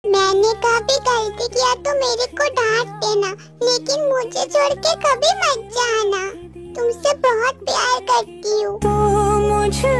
मैंने कभी गलती किया तो मेरे को डांट देना, लेकिन मुझे छोड़ के कभी मत जाना। तुमसे बहुत प्यार करती हूँ। तो मुझे